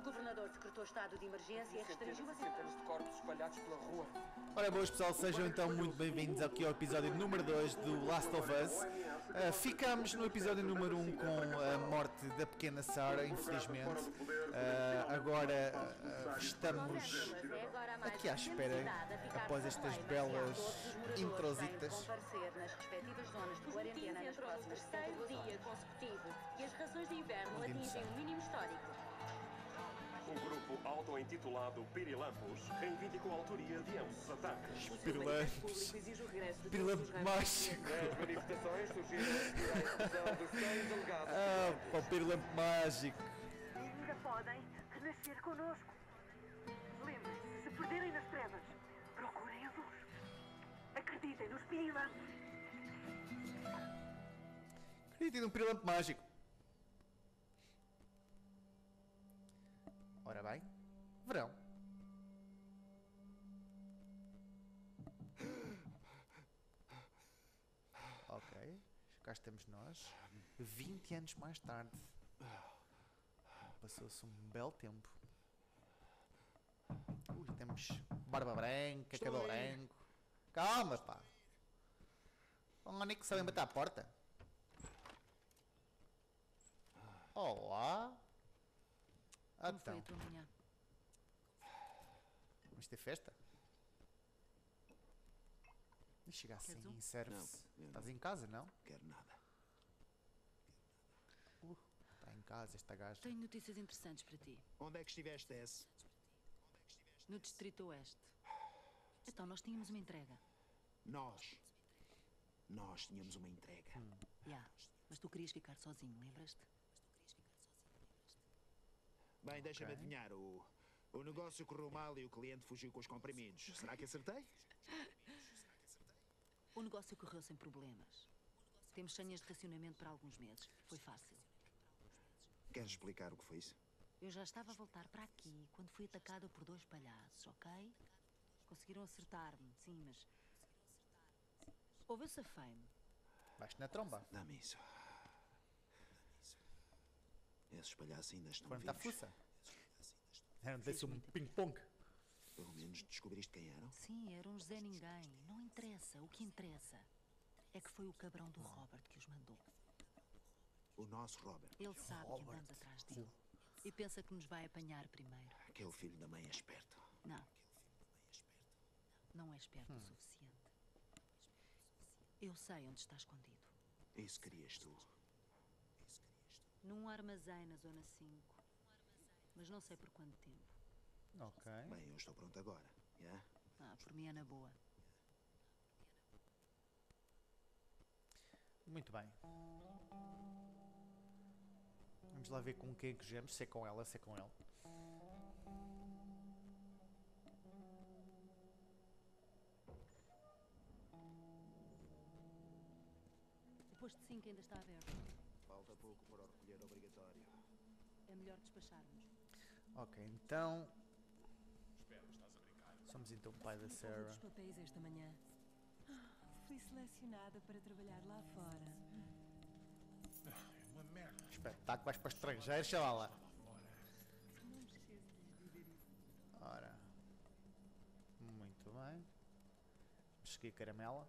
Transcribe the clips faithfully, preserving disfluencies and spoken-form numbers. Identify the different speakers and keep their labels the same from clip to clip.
Speaker 1: governador decretou estado de emergência e restringiu as
Speaker 2: centenas de corpos espalhados pela rua.
Speaker 3: Ora, boas pessoal, sejam então muito bem-vindos aqui ao episódio número dois do Last of Us. Uh, ficamos no episódio número um com a morte da pequena Sarah, infelizmente. Uh, agora uh, estamos aqui à espera, após estas belas intrositas.
Speaker 1: nas respectivas zonas de quarentena nas próximas sessenta dia consecutivo e as rações de inverno atingem um mínimo histórico.
Speaker 4: O grupo auto-intitulado Pirilampos reivindicou a autoria de ambos os ataques.
Speaker 3: Pirilampos. Pirilampo mágico.
Speaker 2: As manifestações surgiram a execução dos seis delegados.
Speaker 3: Ah, pá, o Pirilampo mágico.
Speaker 5: E ainda podem renascer connosco. Lembrem-se, se perderem nas trevas, procurem a luz. Acreditem nos pirilampos.
Speaker 3: Acreditem num Pirilampo mágico. Ora bem, verão. Ok, cá estamos nós, vinte anos mais tarde. Passou-se um belo tempo. Ui, temos barba branca,
Speaker 2: Estou
Speaker 3: cabelo
Speaker 2: aí.
Speaker 3: branco. Calma, pá. Onde é que sabem bater à porta? Olá.
Speaker 1: Como foi a
Speaker 3: Então,
Speaker 1: tua manhã?
Speaker 3: vamos ter festa? E chega assim,
Speaker 1: Queres um?
Speaker 3: serve-se.
Speaker 6: Não, eu
Speaker 3: Estás
Speaker 6: não.
Speaker 3: em casa, não?
Speaker 6: Quero nada.
Speaker 3: Uh, está em casa esta gaja.
Speaker 1: Tenho notícias interessantes para ti.
Speaker 6: Onde é que estiveste, Tess?
Speaker 1: No Distrito Oeste. Então, nós tínhamos uma entrega.
Speaker 6: Nós. Nós tínhamos uma entrega.
Speaker 1: Já, mas tu querias ficar sozinho, lembras-te?
Speaker 6: Bem, deixa-me
Speaker 3: Ok.
Speaker 6: adivinhar. O, o negócio correu mal e o cliente fugiu com os comprimidos. Será que acertei?
Speaker 1: O negócio correu sem problemas. Temos senhas de racionamento para alguns meses. Foi fácil.
Speaker 6: Queres explicar o que foi isso?
Speaker 1: Eu já estava a voltar para aqui quando fui atacada por dois palhaços, ok? Conseguiram acertar-me, sim, mas... Houve essa fame.
Speaker 3: Vais-te na tromba.
Speaker 6: Dá-me isso. Esses palhaços ainda estão
Speaker 3: Quando está
Speaker 6: vivos.
Speaker 3: fuça. Deram-te um ping-pong.
Speaker 6: Pelo menos descobriste quem eram?
Speaker 1: Sim, eram os Zé Ninguém. Não interessa. O que interessa é que foi o cabrão do Robert que os mandou.
Speaker 6: O nosso Robert.
Speaker 1: Ele sabe que andamos atrás dele. E pensa que nos vai apanhar primeiro.
Speaker 6: Aquele filho da mãe é esperto.
Speaker 1: Não. Não é esperto o suficiente. Eu sei onde está escondido.
Speaker 6: Isso querias tu.
Speaker 1: Num armazém na Zona cinco. Mas não sei por quanto tempo.
Speaker 3: Ok.
Speaker 6: Bem, eu estou pronto agora. Yeah?
Speaker 1: Ah, por mim é na boa.
Speaker 3: Muito bem. Vamos lá ver com quem é que jogamos. Se é com ela, se é com ele.
Speaker 1: O posto cinco ainda está aberto.
Speaker 6: Falta pouco para o recolher obrigatório.
Speaker 1: É melhor despacharmos.
Speaker 3: Ok, então... Somos então o pai da Sarah.
Speaker 7: Os papéis esta manhã. Fui selecionada para trabalhar lá fora.
Speaker 3: Espetáculo, vais para o estrangeiro, chavala. Ora. Muito bem. Vamos seguir a caramela.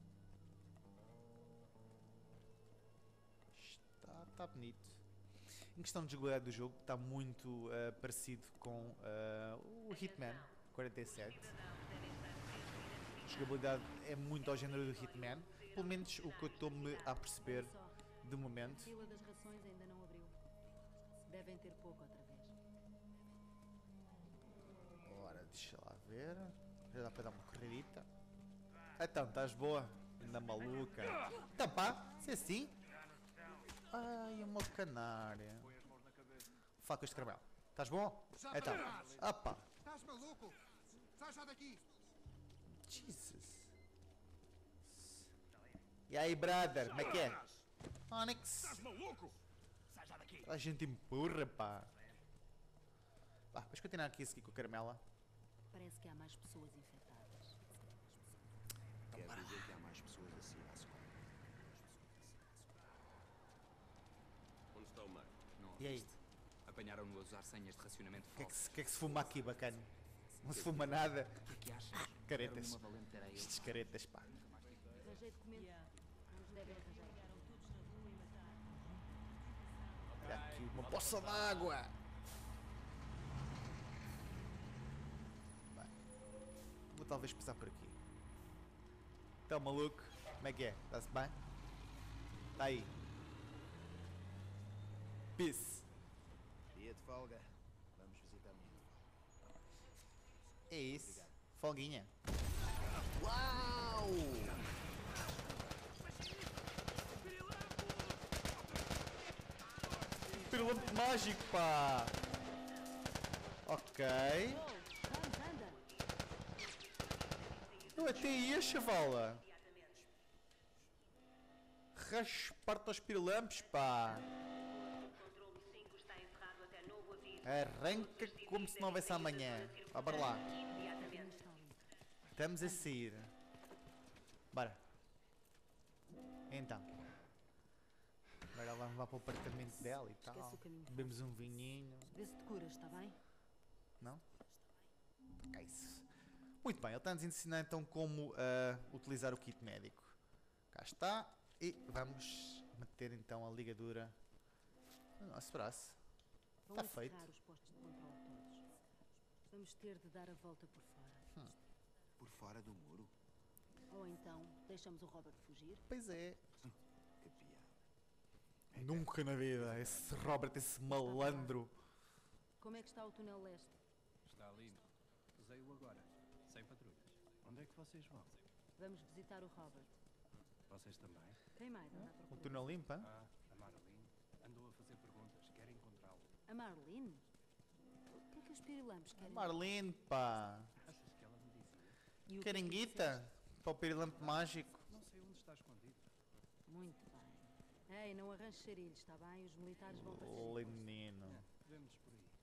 Speaker 3: Está, está bonito. Em questão de jogabilidade do jogo, está muito uh, parecido com uh, o Hitman quarenta e sete. A jogabilidade é muito ao género do Hitman. Pelo menos o que eu estou-me a perceber de
Speaker 1: A
Speaker 3: momento.
Speaker 1: fila das rações ainda não abriu. Devem ter pouco outra vez.
Speaker 3: Ora, deixa lá ver. Já dá para dar uma corridita. Então, estás boa? Ainda maluca. Então pá, se é assim. Ai, uma canária. Fala com este caramelo. Estás bom? Então. Opa.
Speaker 8: Estás maluco? Sai já daqui!
Speaker 3: Jesus. E aí, brother? Como é que é? Onyx.
Speaker 8: maluco? Sai já daqui!
Speaker 3: A gente empurra, pá. Vá, vamos continuar aqui a seguir com a caramela.
Speaker 1: Parece que há mais pessoas infectadas.
Speaker 6: Quer dizer que há mais pessoas assim à escola.
Speaker 4: Onde está o Marco?
Speaker 3: E aí?
Speaker 9: Apanharam-no a usar senhas de racionamento
Speaker 3: O que, é que,
Speaker 9: falsas.
Speaker 3: se- que é que se fuma aqui, bacana? Não se fuma nada.
Speaker 9: O que é que achas?
Speaker 3: Caretas.
Speaker 9: Deram-lhe uma valente areia.
Speaker 3: Estes caretas, pá.
Speaker 1: Arranjei documentos. Não nos devem arranjar.
Speaker 3: Olha aqui, uma poça d'água. Bem, vou talvez passar por aqui. Então, maluco, como é que é? Está-se bem? Está aí. Peace.
Speaker 6: Dia de folga. Vamos visitar a minha avó.
Speaker 3: É isso. Folguinha. Uau! Pirilampo mágico, pá! Ok.
Speaker 1: Oh, vamos, anda.
Speaker 3: Eu até ia, chavala. Rasparta os pirilampos, pá. Arranca como se não houvesse amanhã. Vá, bora lá. Estamos a sair. Bora. Então. Agora vamos lá para o apartamento dela e tal.
Speaker 1: Esquece o caminho.
Speaker 3: Bebemos um vinhinho.
Speaker 1: Vê se te curas, está bem?
Speaker 3: Não? Que é isso. Muito bem, ele está-nos a ensinar então como ah, utilizar o kit médico. Cá está. E vamos meter então a ligadura no nosso braço.
Speaker 1: Vão
Speaker 3: Está feito.
Speaker 1: encerrar os postos de controle todos. Vamos ter de dar a volta por fora.
Speaker 3: Hum.
Speaker 6: Por fora do muro?
Speaker 1: Ou então, deixamos o Robert fugir?
Speaker 3: Pois é.
Speaker 6: Que piada.
Speaker 3: Nunca na vida. Esse Robert, esse malandro.
Speaker 1: Como é que está o túnel leste?
Speaker 10: Está lindo. Usei-o agora, sem patrulhas. Onde é que vocês vão?
Speaker 1: Vamos visitar o Robert.
Speaker 10: Vocês também?
Speaker 1: Quem mais anda à
Speaker 3: O
Speaker 1: procura?
Speaker 3: túnel limpa?
Speaker 10: Ah, a Marlene andou a fazer perguntas. Quer encontrá-lo.
Speaker 1: A Marlene? O que é que os pirilampos querem?
Speaker 3: Marlene, pá.
Speaker 10: Achas que ela me dizia?
Speaker 1: E o que é que
Speaker 3: Querem guita? Para o pirilampo mágico.
Speaker 10: Não sei onde está escondido.
Speaker 1: Muito bem. Ei, não arranjes charilhos, está bem? Os militares vão para cima.
Speaker 3: Menino.
Speaker 10: Vemos por aí.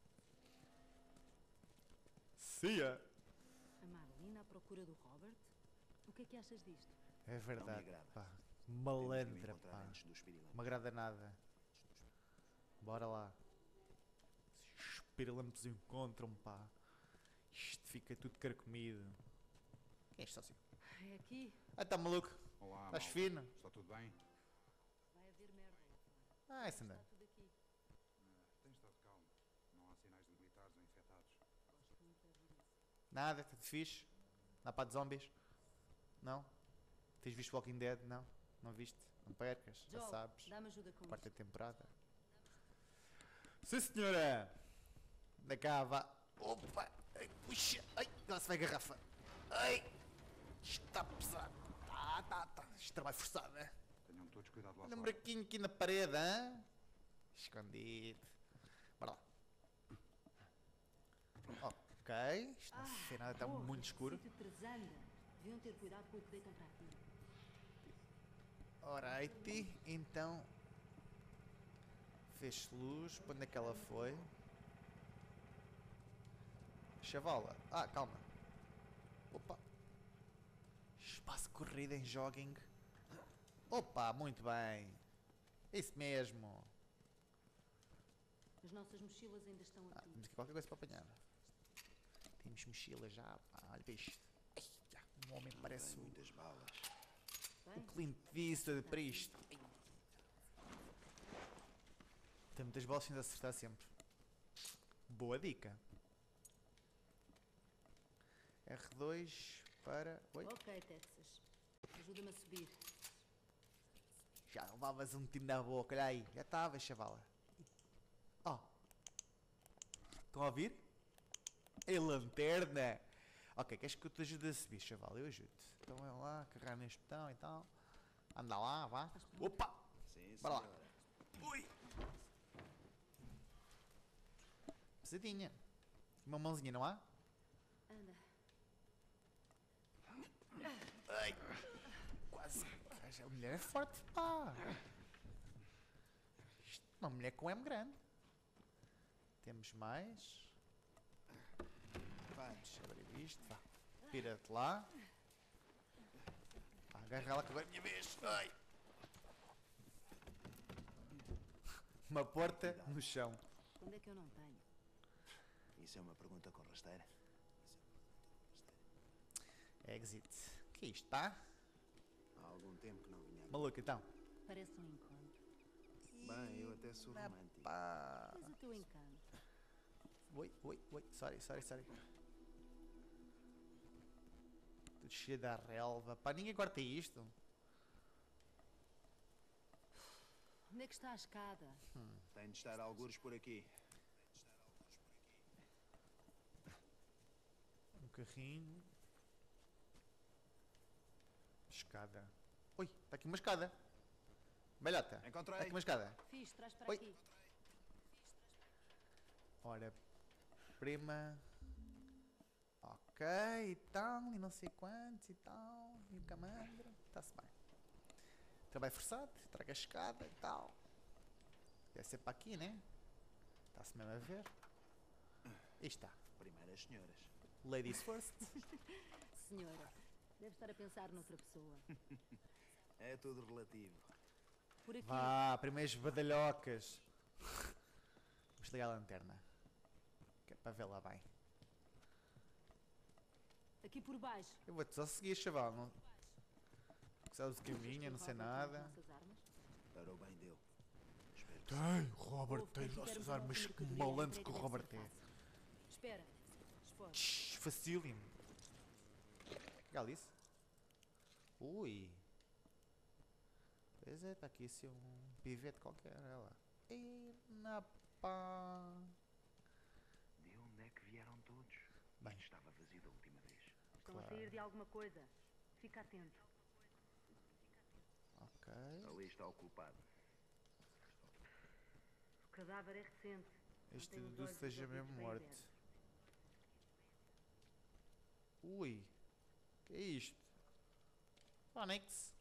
Speaker 3: Cia.
Speaker 1: A Marlene à procura do Robert? O que é que achas disto?
Speaker 3: É verdade,
Speaker 6: agrada.
Speaker 3: pá.
Speaker 6: Temos de o
Speaker 3: Malandra,
Speaker 6: encontrar
Speaker 3: pá.
Speaker 6: antes dos pirilampos.
Speaker 3: Não me agrada nada. Bora lá. Os pirilampos encontram, pá. Isto fica tudo carcomido. Quem é este sócio?
Speaker 1: É aqui.
Speaker 3: Ah, tá maluco?
Speaker 8: Olá,
Speaker 3: Estás
Speaker 8: malta.
Speaker 3: fino?
Speaker 8: Está tudo bem?
Speaker 1: Vai haver merda lá fora.
Speaker 3: Ah, essa não.
Speaker 1: Está tudo aqui.
Speaker 8: Tem estado calmo. Não há sinais de militares ou infectados.
Speaker 1: Gosto muito de ouvir isso.
Speaker 3: Nada, está tudo fixe? Dá para de zombies? Não? Tens visto Walking Dead? Não? Não viste? Não percas, já
Speaker 1: Joel,
Speaker 3: sabes.
Speaker 1: dá-me ajuda com
Speaker 3: Quarta
Speaker 1: isto.
Speaker 3: temporada. Sim, senhora! Da cá, vá. Opa! Ai, puxa! Ai, lá se vai a garrafa. Ai! Isto está pesado. Tá, tá, tá. Isto trabalho forçado, é?
Speaker 8: Tenham todos cuidado lá
Speaker 3: Olha um
Speaker 8: fora.
Speaker 3: buraquinho aqui na parede, hein? Escondido. Bora lá. Ok. Isto não se vê nada, está
Speaker 1: porra,
Speaker 3: muito
Speaker 1: que
Speaker 3: escuro.
Speaker 1: sítio trasanda. Deviam ter cuidado com o que deitam para aqui.
Speaker 3: Alright, então. Fez luz. Para onde é que ela foi? Chavala. Ah, calma. Opa. Espaço de corrida em jogging. Opa, muito bem. Isso mesmo.
Speaker 1: As nossas mochilas ainda estão
Speaker 3: Ah,
Speaker 1: aqui.
Speaker 3: temos aqui qualquer coisa para apanhar. Temos mochila já. Pá, olha para isto. Ai, já, um homem parece
Speaker 6: Tem
Speaker 3: o,
Speaker 6: muitas balas.
Speaker 3: o
Speaker 1: Bem,
Speaker 3: Clint Eastwood para isto. Ai. Tem muitas bolas sem acertar sempre. Boa dica. R dois para... Oi?
Speaker 1: ok, Texas. Ajuda-me a subir.
Speaker 3: Já levavas um tiro na boca, olha aí. Já estava, chavala. Oh. Estão a ouvir? É lanterna. Ok, queres que eu te ajude a subir, chaval? Eu ajudo. Então é lá, carregar neste botão e tal. Anda lá, vá. Opa!
Speaker 6: Sim,
Speaker 3: Bora lá.
Speaker 6: senhora.
Speaker 3: Ui! Pesadinha. Uma mãozinha, não há?
Speaker 1: Anda.
Speaker 3: Ai! Quase. A mulher é forte, pá! Isto é uma mulher com M grande. Temos mais. Vamos abrir isto, vá. Pira-te lá. Vá, agarra lá que agora é a minha vez. Ai! Uma porta no chão.
Speaker 1: Quando é que eu não tenho?
Speaker 6: Isso é uma pergunta com rasteira.
Speaker 3: Exit. O que é isto, tá?
Speaker 6: Há algum tempo que não vinha aqui.
Speaker 3: Maluco, então.
Speaker 1: Parece um encontro.
Speaker 6: Bem, eu até sou romântico.
Speaker 3: Pá.
Speaker 1: Mas o teu encanto.
Speaker 3: Oi, oi, oi. Sorry, sorry, sorry. Tudo cheio da relva. Pá, ninguém corta isto.
Speaker 1: Onde é que está a escada?
Speaker 3: Hum.
Speaker 6: Tem de estar algures por aqui.
Speaker 3: Um carrinho. Escada. Oi, está aqui uma escada. Velhota.
Speaker 6: Encontrei.
Speaker 3: Está aqui uma escada.
Speaker 1: Fiz, traz para
Speaker 3: Oi.
Speaker 1: aqui.
Speaker 3: Ora, prima. Ok, e tal, e não sei quantos e tal. E o camandro. Está-se bem. Trabalho forçado, traga a escada e tal. Deve ser para aqui, né? Está-se mesmo a ver. Aí está.
Speaker 6: Primeiras senhoras.
Speaker 3: Ladies first.
Speaker 1: Senhora, deve estar a pensar noutra pessoa.
Speaker 6: É tudo relativo.
Speaker 1: Por aqui.
Speaker 3: Vá, primeiros badalhocas. Vamos ligar a lanterna. Que é para ver lá bem.
Speaker 1: Aqui por baixo.
Speaker 3: Eu vou-te só seguir, chaval. Não... Sabes o caminho, não sei nada.
Speaker 1: Nossas armas?
Speaker 6: Para o bem dele. Espero que
Speaker 3: Tem, Robert,
Speaker 1: Ouve,
Speaker 3: tem
Speaker 1: quando
Speaker 3: nossas
Speaker 1: tivermos uma
Speaker 3: armas. Que
Speaker 1: mercadoria,
Speaker 3: malandro
Speaker 1: a
Speaker 3: que o
Speaker 1: entrega
Speaker 3: Robert
Speaker 1: deve
Speaker 3: é.
Speaker 1: ser fácil. Espera. Esforço.
Speaker 3: Tch, facílimo. Legal isso? Ui. Pois é, está aqui assim um pivete qualquer. Olha lá. E na pá.
Speaker 6: De onde é que vieram todos?
Speaker 3: Bem.
Speaker 6: Isto estava vazio da última vez.
Speaker 1: Estão
Speaker 3: Claro.
Speaker 1: a sair de alguma coisa. Fica atento.
Speaker 3: Ok.
Speaker 6: Ali está o culpado.
Speaker 1: O cadáver é recente.
Speaker 3: Este
Speaker 1: Mantém os
Speaker 3: deduzo
Speaker 1: olhos
Speaker 3: seja
Speaker 1: e os ouvidos
Speaker 3: mesmo
Speaker 1: bem
Speaker 3: morto.
Speaker 1: abertos.
Speaker 3: Ui. Que é isto? Onyx.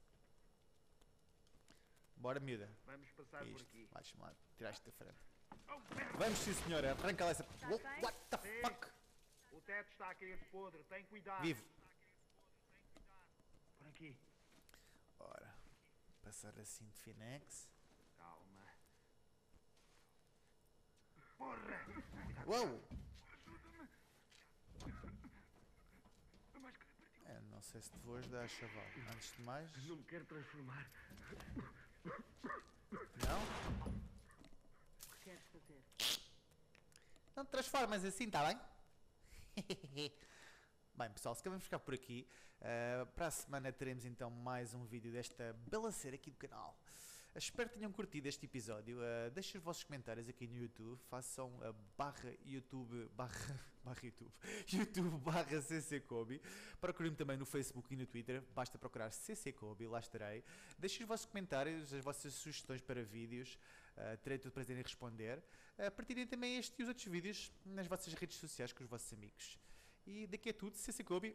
Speaker 3: Bora, miúda.
Speaker 6: Vamos
Speaker 3: Que
Speaker 6: passar
Speaker 3: é
Speaker 6: por
Speaker 3: isto?
Speaker 6: aqui.
Speaker 3: Vais-me lá. Tiraste da frente. Vamos, sim, senhora. Arranca lá essa. Oh, what the fuck?
Speaker 6: O teto está a cair de podre. Tem cuidado.
Speaker 3: Vivo.
Speaker 6: Por aqui.
Speaker 3: Ora. Passar assim de Finex.
Speaker 6: Calma. Porra!
Speaker 3: Uou! Eu não sei se te vou ajudar, chaval. Antes de mais.
Speaker 6: Não me quero transformar.
Speaker 3: Não?
Speaker 1: O que queres fazer?
Speaker 3: Não te transformas assim, tá bem? Bem, pessoal, se calhar vamos ficar por aqui. Uh, para a semana teremos então mais um vídeo desta bela série aqui do canal. Uh, espero que tenham curtido este episódio. Uh, deixem os vossos comentários aqui no YouTube. Façam a barra YouTube barra, barra YouTube YouTube barra C C Kobe. Procurem-me também no Facebook e no Twitter. Basta procurar C C Kobe, lá estarei. Deixem os vossos comentários, as vossas sugestões para vídeos. Uh, terei todo prazer em responder. Uh, partilhem também este e os outros vídeos nas vossas redes sociais com os vossos amigos. E daqui é tudo, C C Kobe.